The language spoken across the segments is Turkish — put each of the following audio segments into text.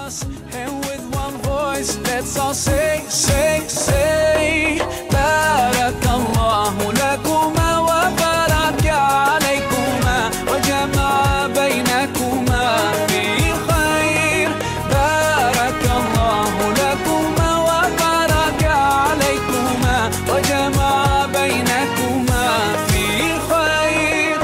us, and with one voice, let's all say, Barakallahu lakuma wa baraka alaykuma wa jama'a baynakuma fi khair. Barakallahu lakuma wa baraka alaykuma wa jama'a baynakuma fi khair.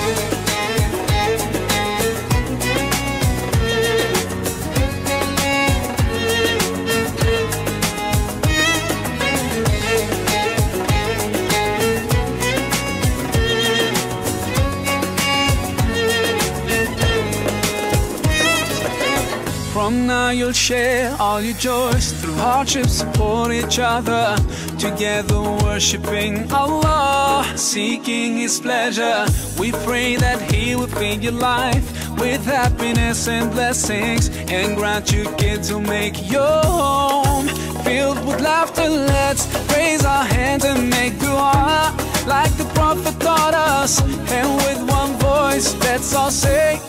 From now you'll share all your joys, through hardships support each other, together worshiping Allah, seeking His pleasure. We pray that He will fill your life with happiness and blessings, and grant you kids who make your home filled with laughter. Let's raise our hands and make dua like the Prophet taught us, and with one voice let's all say,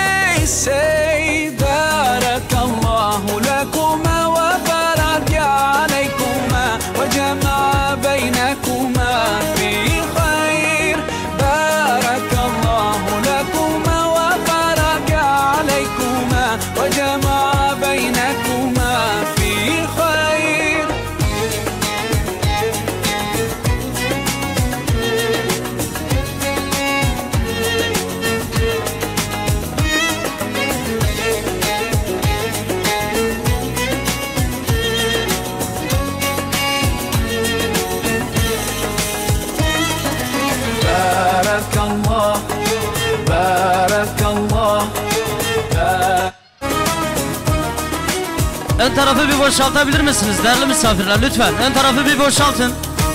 Barakallahu lakuma wa baraka alaykuma wa jama'a baynakuma fi khair. Barakallahu lakuma wa baraka alaykuma wa jama'a baynakuma fi khair. Barakallah, barakallah. Ön tarafı bir boşaltabilir misiniz değerli misafirler, lütfen ön tarafı bir boşaltın.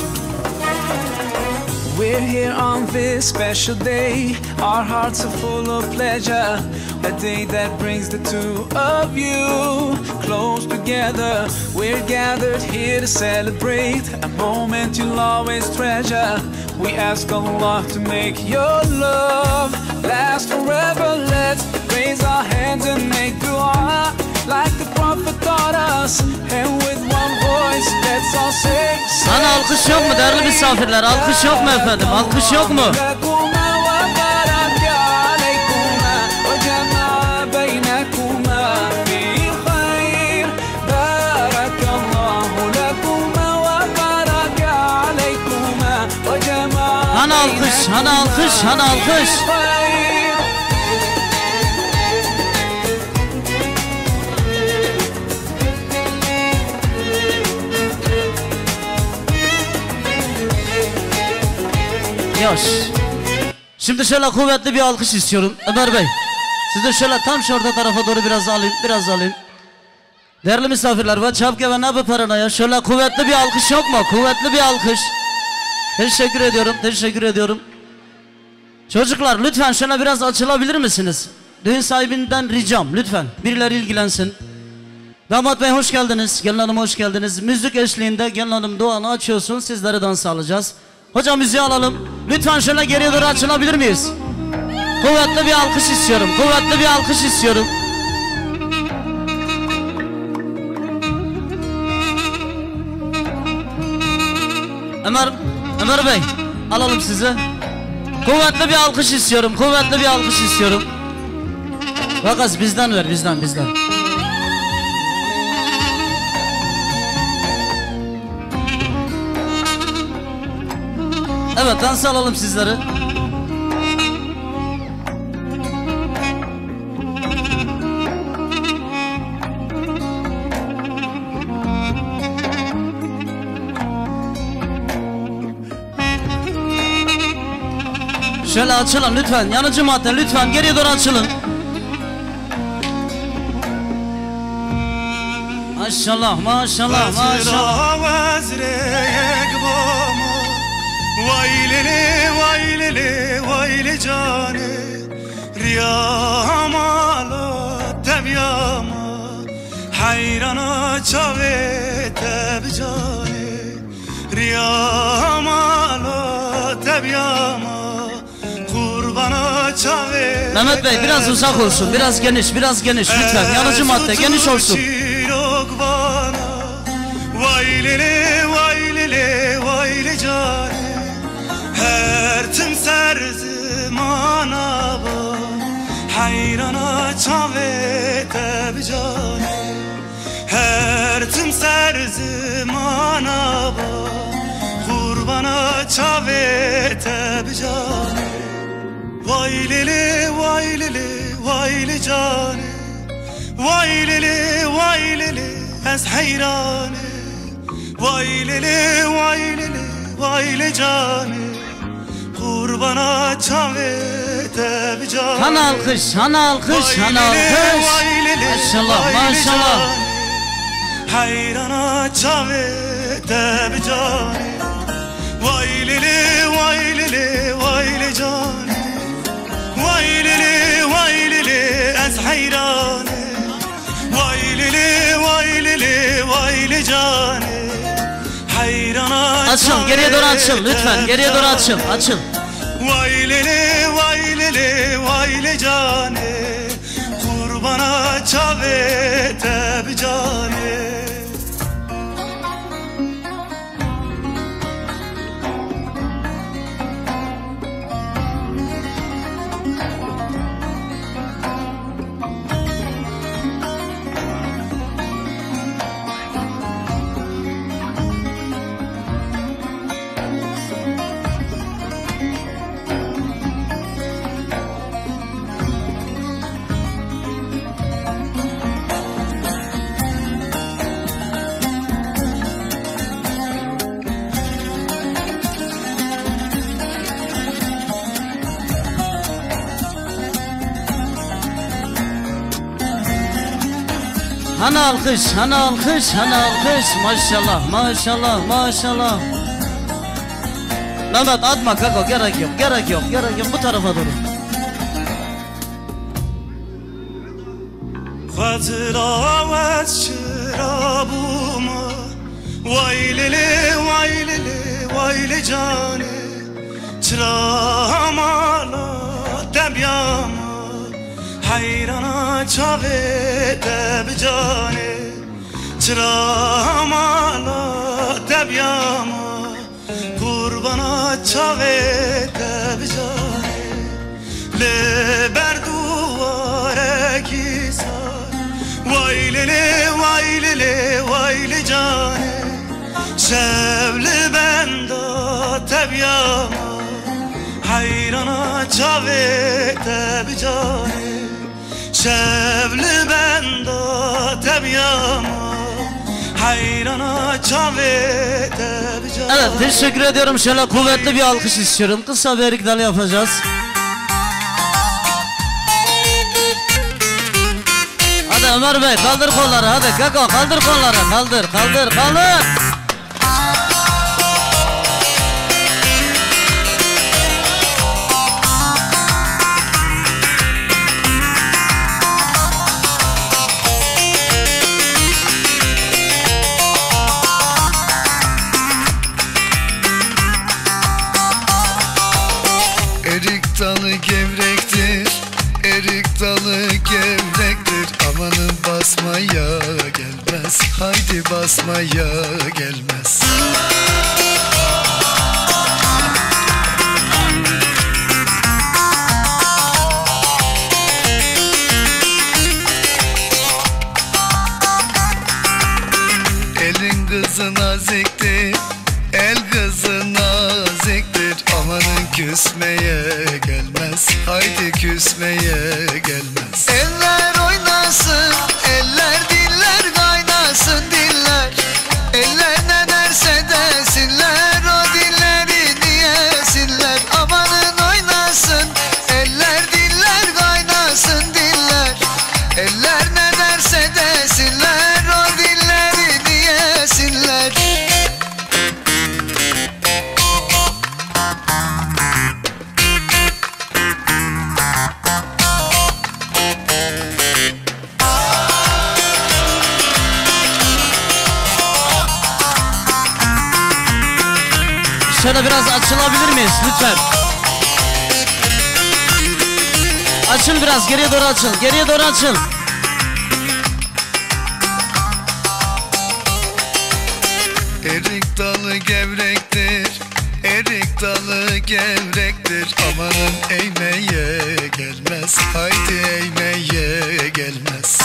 We're here on this special day. Our hearts are full of pleasure. A day that brings the two of you close together. We're gathered here to celebrate a moment you'll always treasure. We ask Allah to make your love last forever. Let's raise our hands and make dua like the Prophet taught us, and with one voice let's all say, Hani alkış yok mu değerli misafirler? Alkış yok mu efendim? Alkış yok mu? Hani alkış, hani alkış, hani alkış. Yaş. Şimdi şöyle kuvvetli bir alkış istiyorum Ömer Bey. Siz de şöyle tam şu orta tarafa doğru biraz alayım, biraz alayım. Değerli misafirler, ve çapke ve ne paranoya, şöyle kuvvetli bir alkış yok mu? Kuvvetli bir alkış. Teşekkür ediyorum, teşekkür ediyorum. Çocuklar lütfen şöyle biraz açılabilir misiniz? Düğün sahibinden ricam, lütfen birileri ilgilensin. Damat Bey hoş geldiniz, gelin hanım hoş geldiniz. Müzik eşliğinde gelin hanım duanı açıyorsun, sizlere dans alacağız. Hocam müziği alalım. Lütfen şöyle geriye doğru açılabilir miyiz? Kuvvetli bir alkış istiyorum, kuvvetli bir alkış istiyorum. Ömer Bey alalım sizi. Kuvvetli bir alkış istiyorum, kuvvetli bir alkış istiyorum. Fakat bizden ver, bizden. Evet, dans alalım sizleri. Şöyle açılın lütfen, yanıcı madde lütfen geriye doğru açılın. Maşallah, maşallah, maşallah. Vaylili cane riyamala tebyama hayrana çave tebcane riyamala tebyama kurbana Mehmet Bey biraz uzak olsun, biraz geniş, biraz geniş lütfen. Yanıcı madde geniş olsun. Vay lele vay lele vay le cane, her tim ser zamana ba, hayrana çavete bi cane, her tim ser zamana ba, kurbana çavete bi cane. Vay lele vay lele vay le cane, vay lele vay lele ez hayrane. Vay lele vay lele vay le cane, kurbana çavete bi cane. Hana alkış, hana alkış, hana alkış. Maşallah, maşallah. Hayrana çavete bi cane. Vay lele vay lele vay le cane, vay lele ez hayrane. Vay lele vay lele vay le cane. Açıl, geriye doğru açıl lütfen, geriye doğru açıl, açıl. Vay lele vay lele vay le cane, kurbana çavete bi cane. Hana alkış, hana alkış, hana alkış. Maşallah, maşallah, maşallah. Mehmet atma kako, gerek yok, gerek yok, gerek yok. Bu tarafa doğru. Hatıravet şırabıma, vay lele vay lele vay le cane, çırağımala debyama, hayrana çavete bi cane. Çırağımala debyama, kurbana çavete bi cane. Le berduvare kisar, vay lele vay lele vay le cane, şevli benda tebyama, hayrana çavete bi cane. Şevli benda tebyama, hayrana çavete bi cane. Evet, teşekkür ediyorum. Şöyle kuvvetli bir alkış istiyorum. Kısa bir erik dalı yapacağız. Hadi Ömer Bey kaldır kolları, hadi kako kaldır kolları, kaldır, kaldır, kaldır. Erik dalı gevrektir, erik dalı gevrektir. Amanın basmaya gelmez, haydi basmaya gelmez. Elin kızı naziktir, el kızı naziktir. Amanın küsmeye gelmez, haydi küsmeye gelmez. Eller oynasın, eller diller kaynasın diller. Eller ne derse desinler, o dilleri diyesinler. Amanın oynasın, eller diller kaynasın diller. Eller ne derse desinler, o dilleri diyesinler. Şöyle biraz açılabilir miyiz lütfen? Açıl biraz, geriye doğru açıl, geriye doğru açıl. Erik dalı gevrektir, erik dalı gevrektir. Amanın eğmeye gelmez, haydi eğmeye gelmez.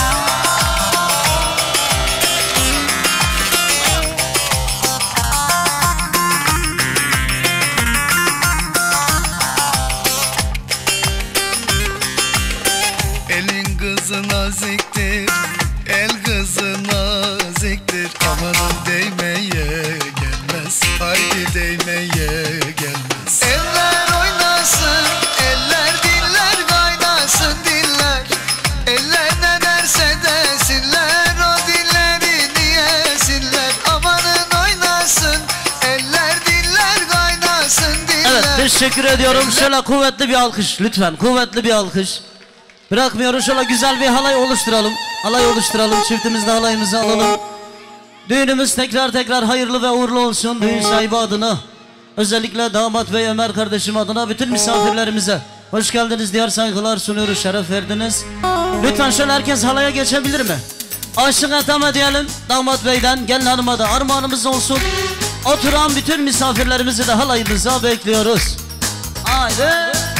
Elin kızı naziktir, el kızı naziktir. Amanın değmeye gelmez, haydi değmeye gelmez. Eller oynasın, eller diller kaynasın diller. Eller ne derse desinler, o dilleri diyesinler. Amanın oynasın, eller diller kaynasın diller. Evet, teşekkür ediyorum. Şöyle kuvvetli bir alkış lütfen, kuvvetli bir alkış. Bırakmıyoruz, şöyle güzel bir halay oluşturalım. Halay oluşturalım, çiftimizle halayımızı alalım. Düğünümüz tekrar hayırlı ve uğurlu olsun. Düğün sahibi adına, özellikle damat ve Ömer kardeşim adına, bütün misafirlerimize hoş geldiniz diğer saygılar sunuyoruz, şeref verdiniz. Lütfen şöyle herkes halaya geçebilir mi? Aşık etame diyelim damat beyden, gelin hanıma da armağanımız olsun. Oturan bütün misafirlerimizi de halayımıza bekliyoruz. Haydi.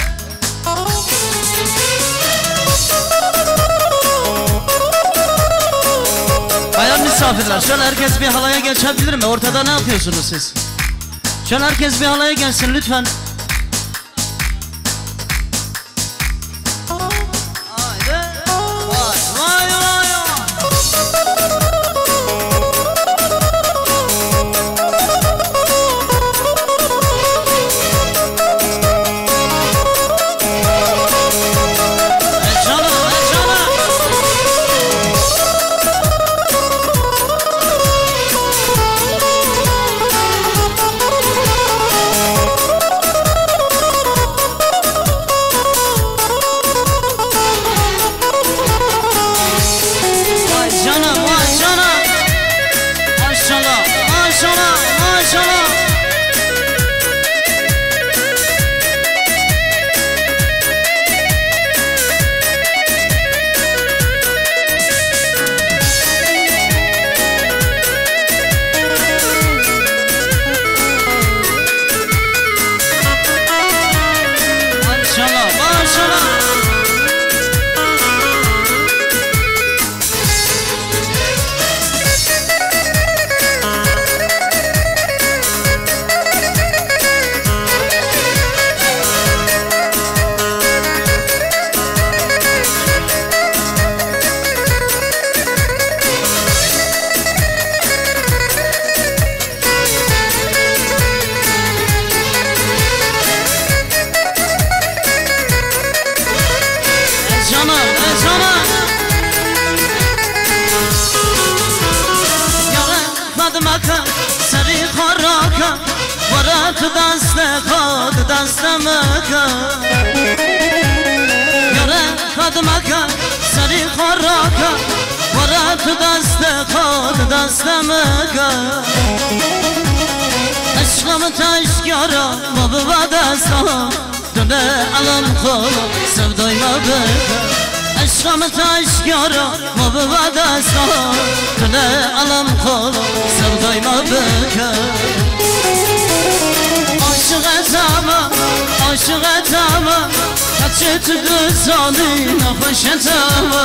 Bayan misafirler, şöyle herkes bir halaya geçebilir mi? Ortada ne yapıyorsunuz siz? Şöyle herkes bir halaya gelsin lütfen. Haydi. Vay. Aşkımı taşkara babada sağ döne alım kolu sevdayla beka. Aşkımı taşkara babada sağ döne alım kolu sevdayla beka. Aşık etama kaçet güzelliğine hoş etama.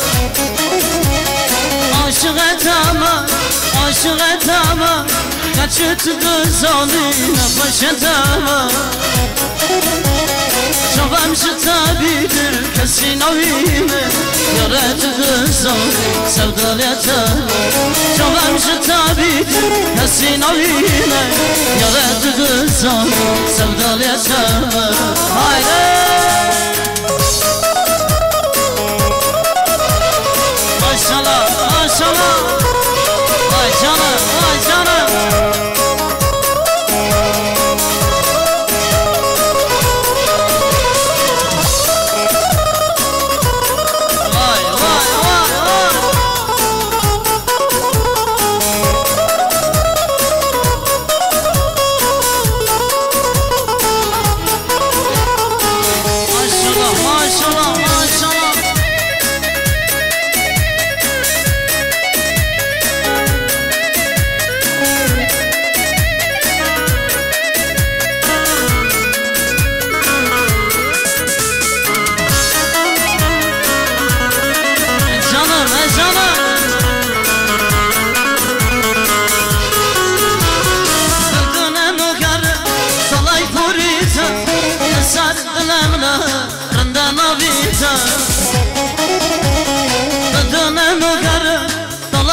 Aşık etama kaçet güzelliğine hoş etama. Şavam şu tabidir kesin avime yaratı güzel sevdalyata. Şavam şu tabidir kesin avime yaratı güzel sevdalyata. Haydi. Maşallah, maşallah. Vay canım, vay canım. Maşallah, maşallah.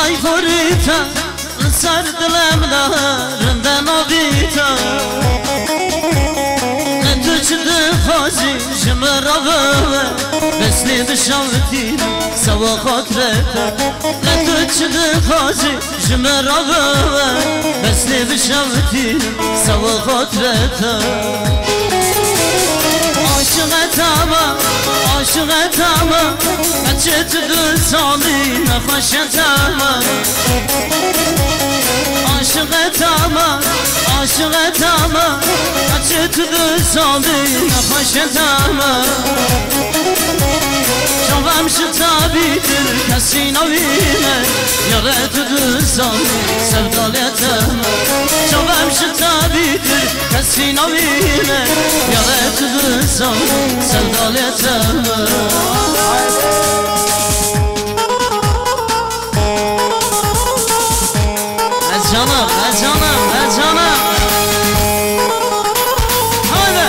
Alay furita sardılemlerinden obita Tüçdü hazi jmrave Besli dışavtir sava hatreta Tüçdü hazi jmrave Besli dışavtir sava hatreta Aşık etama, aşık etama Kaçıtdı salina hoş etama Aşık etama, aşık etama Kaçıtdı salina hoş etama Şavam şu tabidir kesin avine Yaratdı salina sevdal etama Şavam şu tabidir kesin avine Yaratdı salina sevdal etama Canım, canım, canım. Haydi.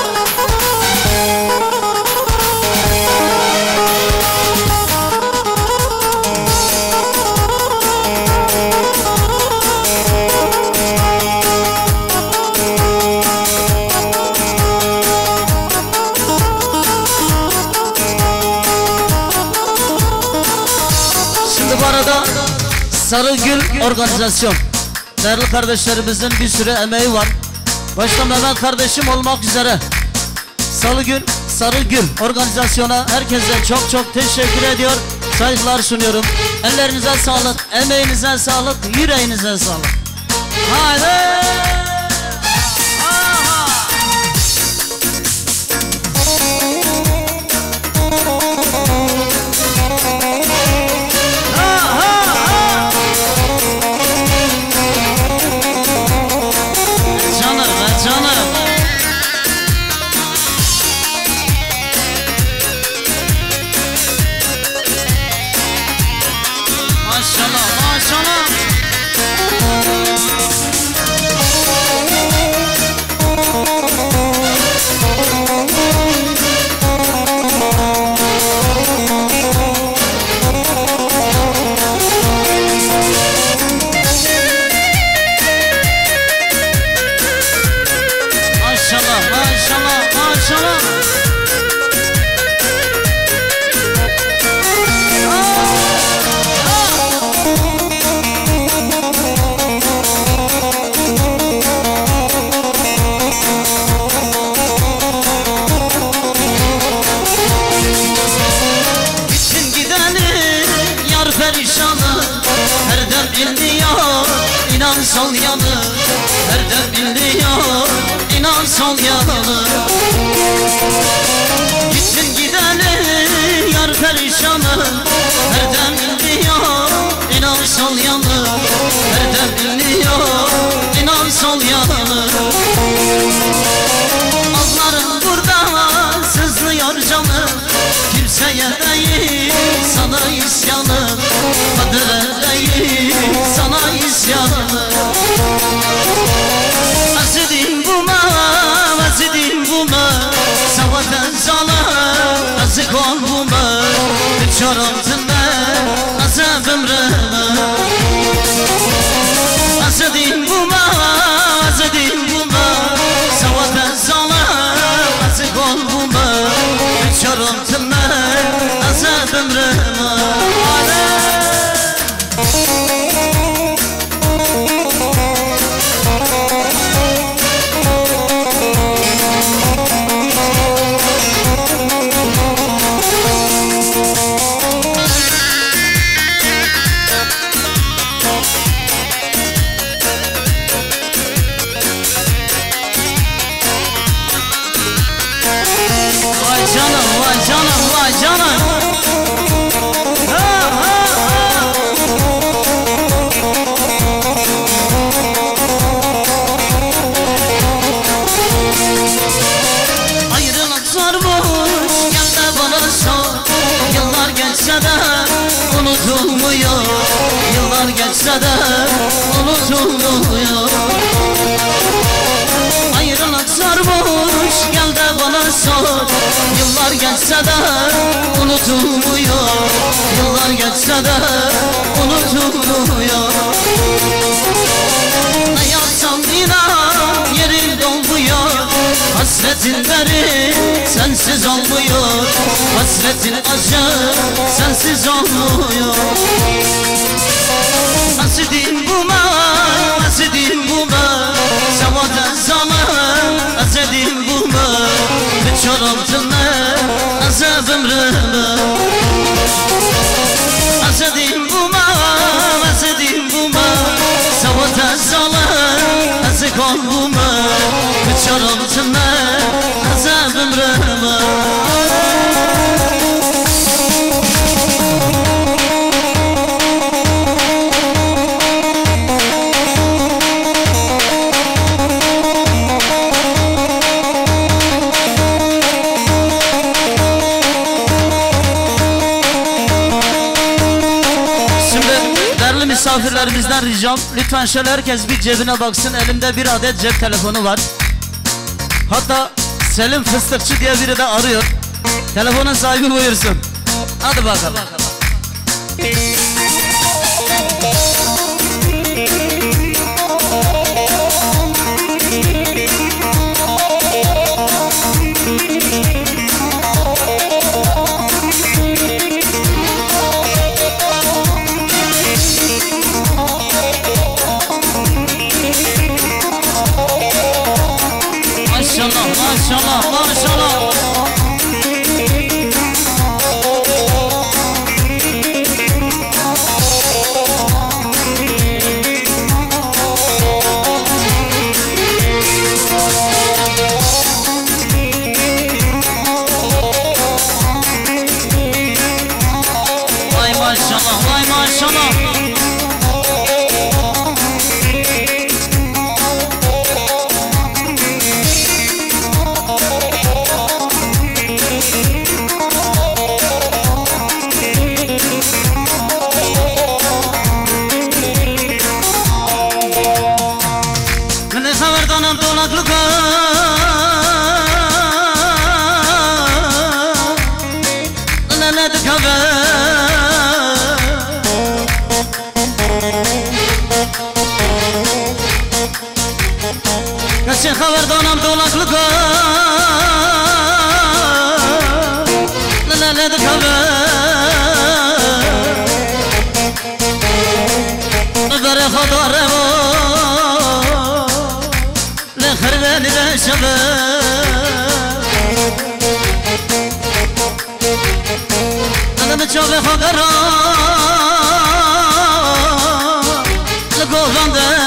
Şimdi bu arada Sarıgül Organizasyon değerli kardeşlerimizin bir sürü emeği var. Başta Mehmet kardeşim olmak üzere Sarıgül Organizasyona herkese çok çok teşekkür ediyor. Saygılar sunuyorum. Ellerinize sağlık, emeğinize sağlık, yüreğinize sağlık. Haydi! Sol yanı, nereden biliyor, inan sol yanı Gitsin gideni, yar perişanı Nereden biliyor, inan sol yanı Nereden biliyor, inan sol yanı Ağlarım burada, sızlıyor canım Kimseye değil, sana isyanım Kadere değil, sana isyanım Azidim buma, azidim buma Savaten zala, azık ol buma Uçarım tınne, azabım rına Azidim buma, azidim buma Savaten zala, azık ol buma Uçarım tınne, azabım rına Unutulmuyor, yıllar geçse de unutulmuyor Ayrılık sarmış, gel de bana sor Yıllar geçse de unutulmuyor Yıllar geçse de unutulmuyor unutuluyor. Ne yapsam inan yerim dolmuyor. Hasretin derin sensiz olmuyor. Hasretin acı sensiz olmuyor. Asidin buma, asidin buma, Savada zaman, asidin buma, bir çorumtuna, azab ömrüme. Asidin buma, asidin buma, Savada zaman, azikon buma, bir çorumtuna, azab ömrüme. Misafirlerimizden ricam, lütfen şöyle herkes bir cebine baksın. Elimde bir adet cep telefonu var. Hatta Selim Fıstıkçı diye biri de arıyor. Telefonun sahibi buyursun. Hadi bakalım. Maşallah, maşallah. Vay maşallah, vay maşallah. Kaçın haberdanam dolaklıka Leledik haber Bere kadar evo Lehir beni de şeber Lelemi çabe habera Legovande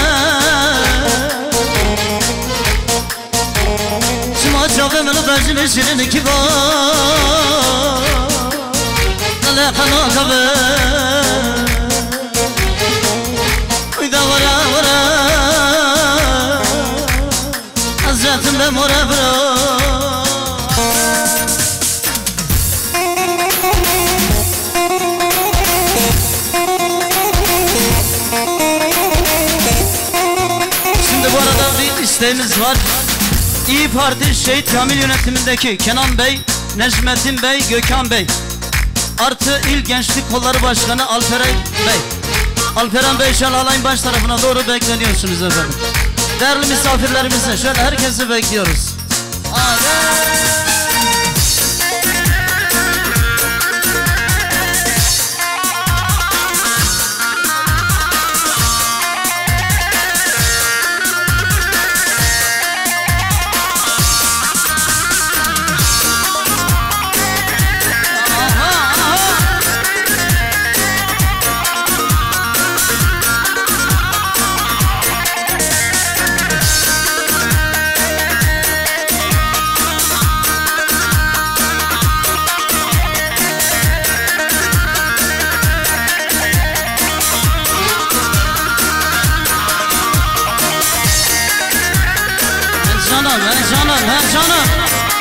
Çabe mele bejini şirini kibar Lele kana kabe Uyda vara vara Hazretimde mora bıra Şimdi bu arada bir isteğimiz var. İyi Parti Şehit Kamil yönetimindeki Kenan Bey, Necmettin Bey, Gökhan Bey artı İl Gençlik Kolları Başkanı Alperen Bey. Alperen Bey şöyle alayın baş tarafına doğru bekleniyorsunuz efendim. Değerli misafirlerimize şöyle herkesi bekliyoruz. Canım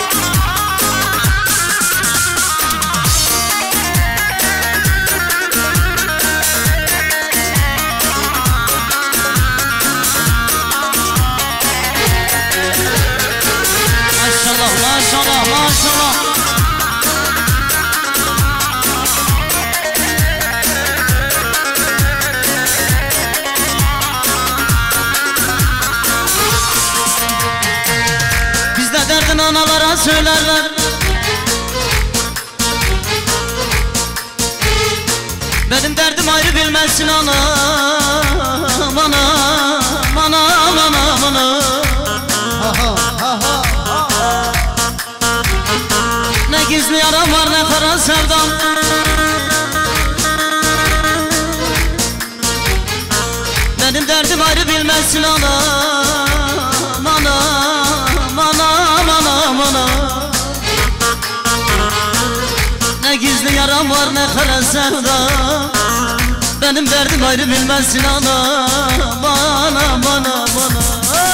Maşallah, maşallah, maşallah. bana söylerler. Benim derdim ayrı bilmezsin anam, anam, anam, anam, anam. Ne gizli yaram var ne kara sevdam. Benim derdim ayrı bilmezsin anam, anam, anam, anam, anam. Ne gizli yaram var ne kara sevdam. Benim derdim ayrı bilmezsin anam, anam, anam, anam.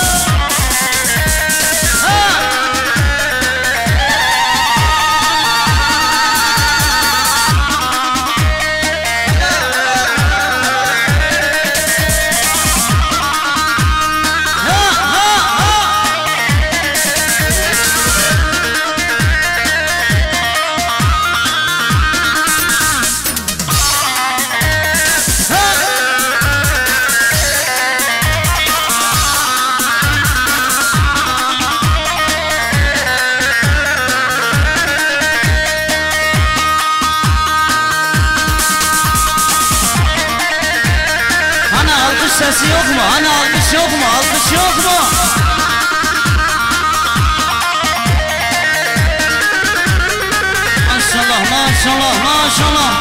Sesi yok mu? Hani alkış yok mu? Alkış yok mu? Maşallah, maşallah, maşallah.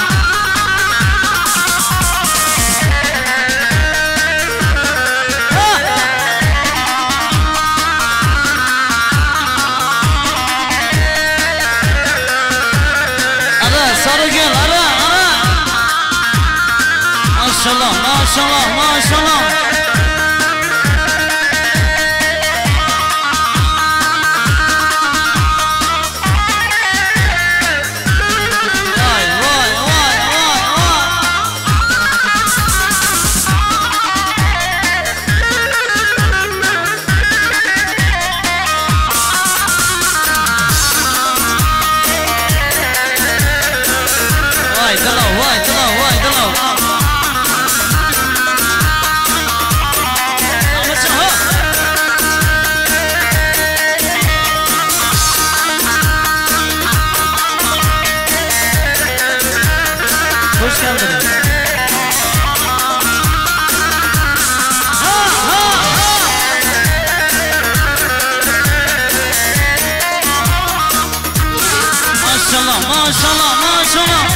Ara, sarı gel, ara, ara. Maşallah, maşallah, maşallah. Vay, vay, vay, vay, vay. Vay, dalav, vay, dalav, vay, dalav. Hoş geldiniz. Maşallah, maşallah, maşallah.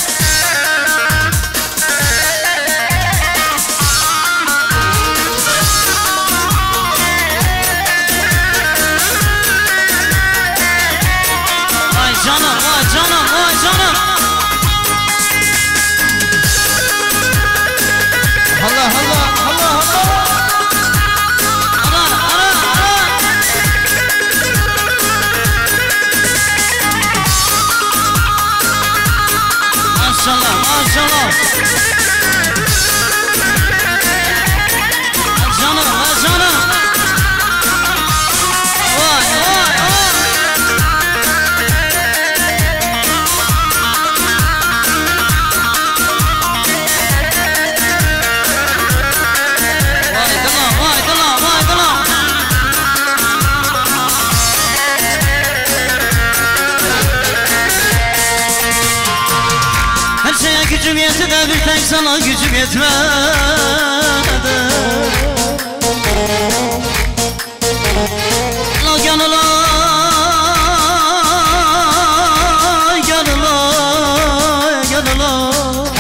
Vay canım, vay canım, vay canım. Allah Allah Allah Allah. Ara ara ara. Maşallah maşallah. Canım canım. Vay vay vay. Gücüm yetti de bir tek sana gücüm yetmedi. La yanıla, yanıla, yanıla.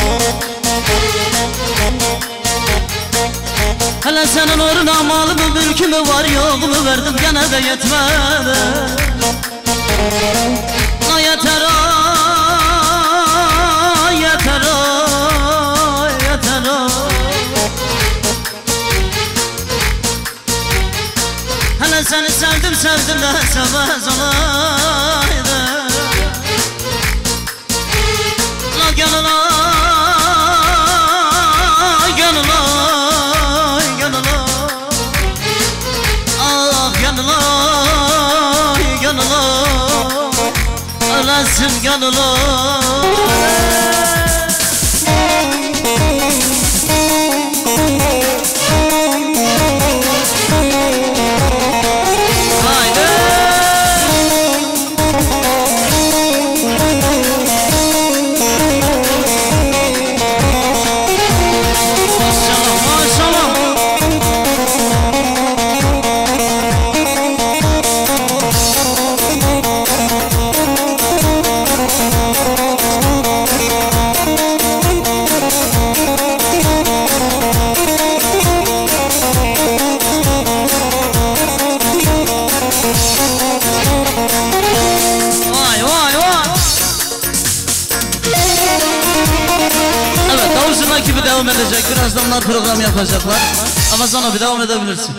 Hele senin uğruna malımı mülkümü var yoğumu verdim gene de yetmedi. La yeter yeter yeter. Hele seni sevdim sevdim de sevmez olaydım. La yanıla, yanıla, yanıla. Ah yanıla, yanıla. Ölesin yanıla. Haydi. Havuzun ekibi devam edecek. Birazdan onlar program yapacaklar. Ama sana bir devam edebilirsin.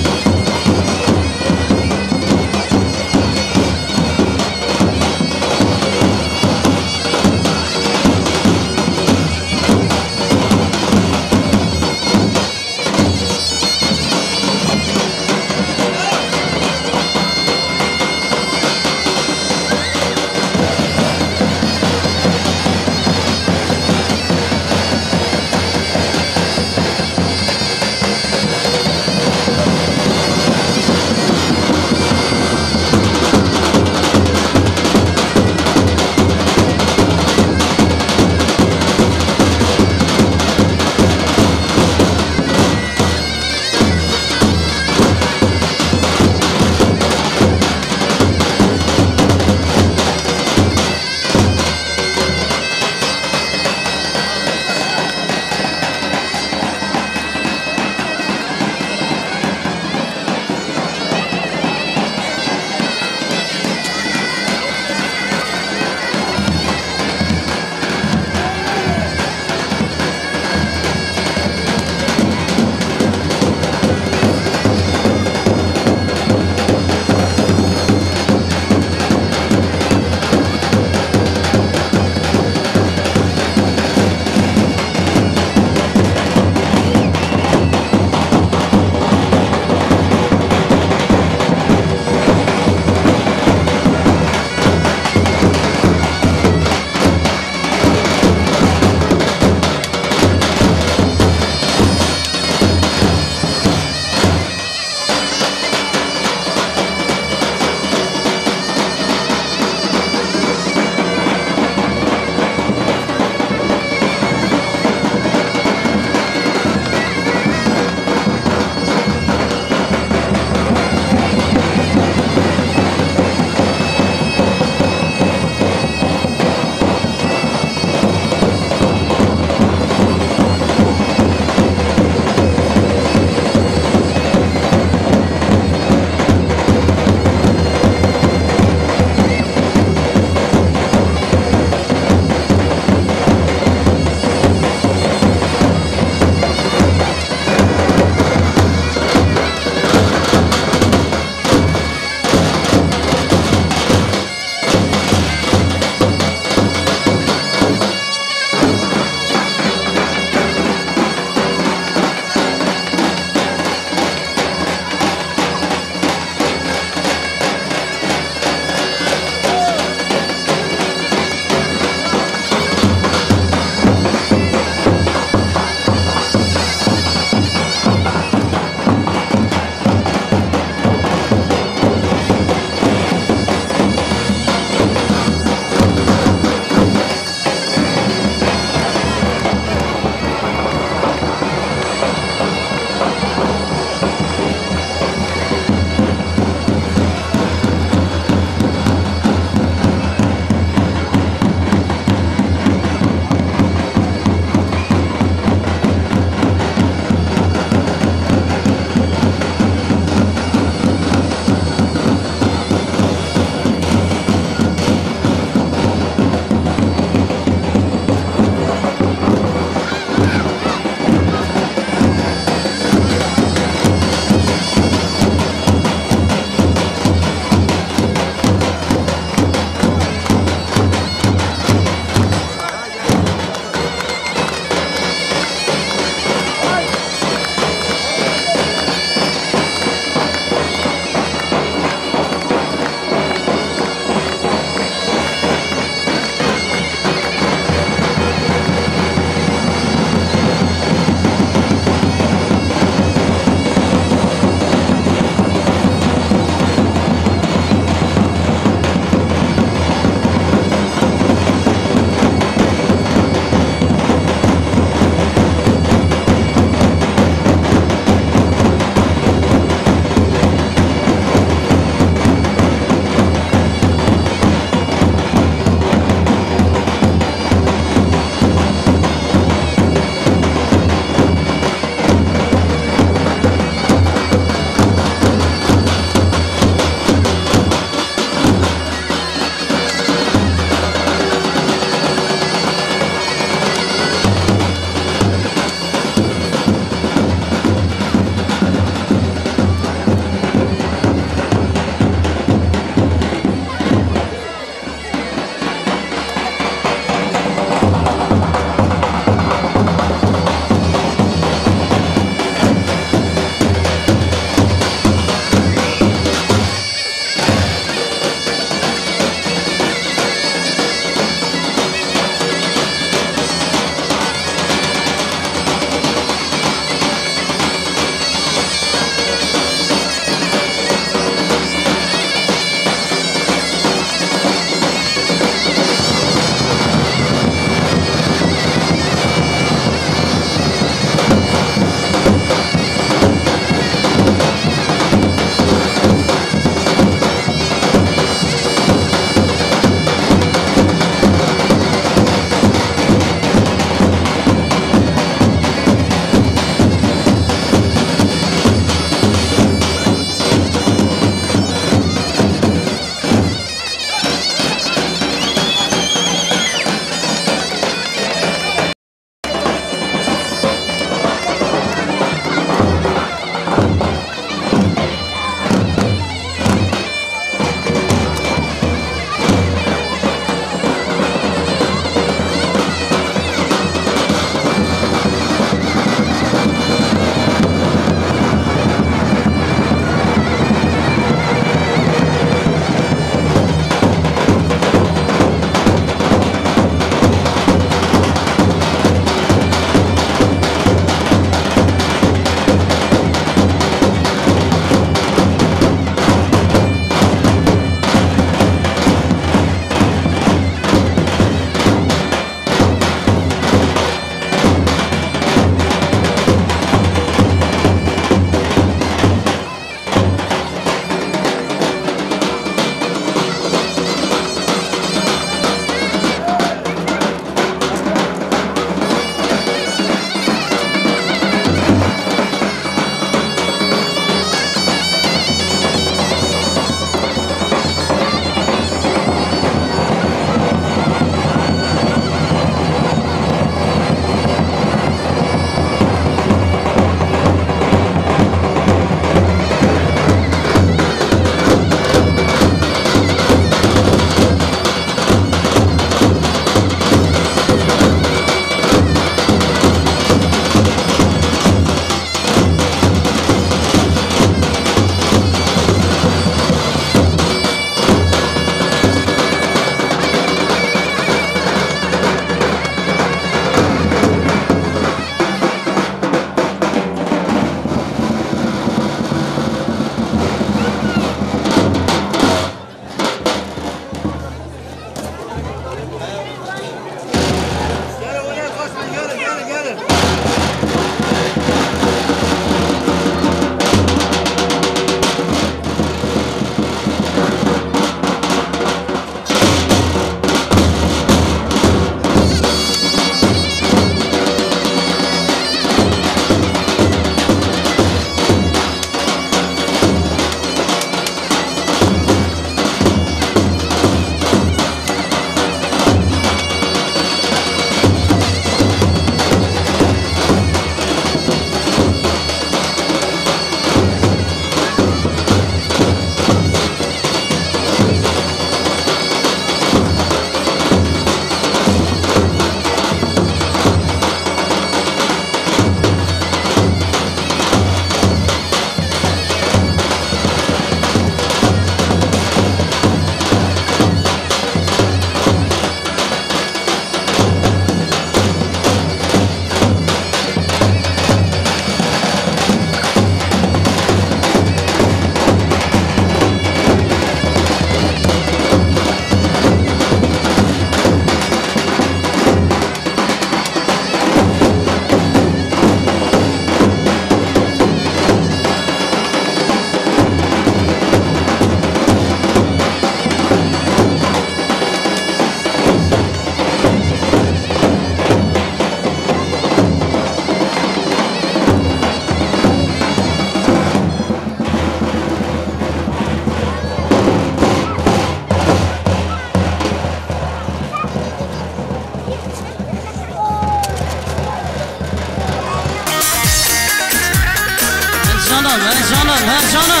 he canım.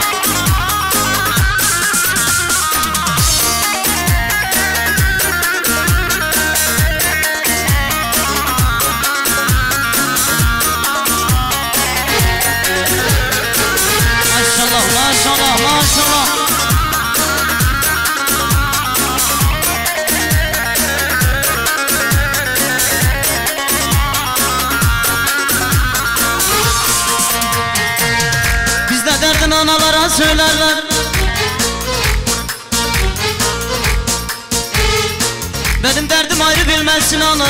Maşallah maşallah maşallah. Derdin analara söylerler. Benim derdim ayrı bilmezsin anam.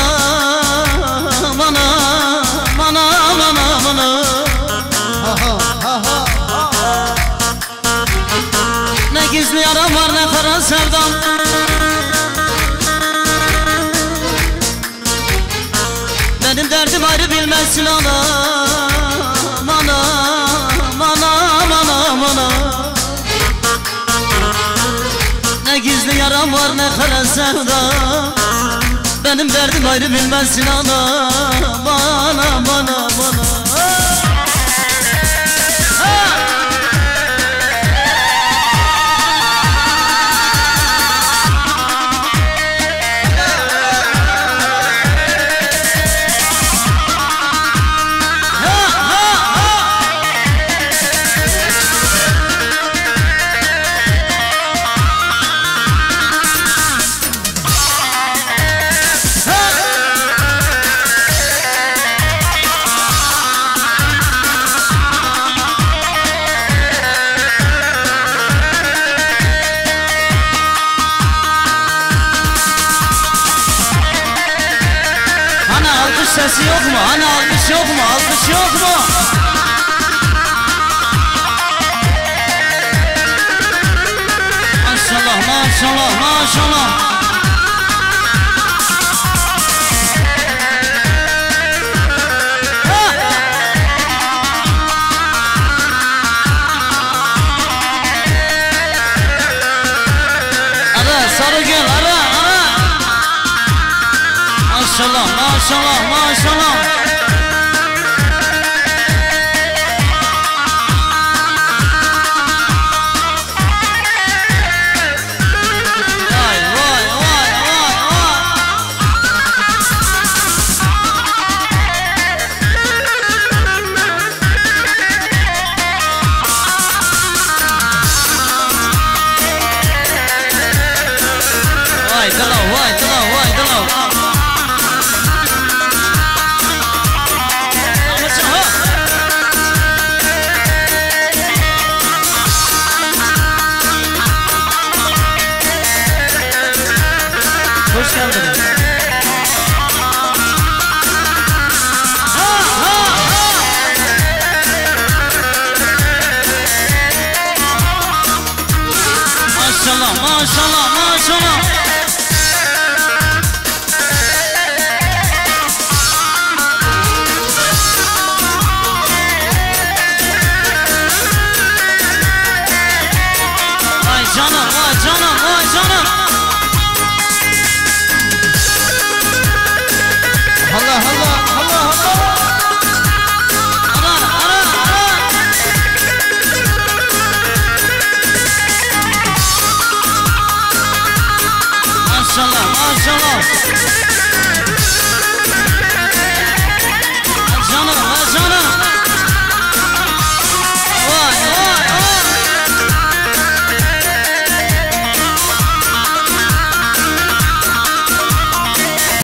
Anam anam anam anam. Ne gizli yaram var ne kara sevdam. Benim derdim ayrı bilmezsin anam. Anam anam anam anam. Ne gizli yaram var ne kara sevda. Benim derdim ayrı bilmezsin anam. Anam anam anam. Sesi yok mu? Hani alkış yok mu? Alkış yok mu? Maşallah maşallah maşallah. Ara sarı gel ara ara. Maşallah maşallah maşallah. Vay vay vay vay vay. Vay dalav vay dalav vay dalav. Hoş geldiniz. Maşallah maşallah maşallah. Vay canım vay canım vay canım. Allah Allah Allah Allah. Ara ara ara. Maşallah maşallah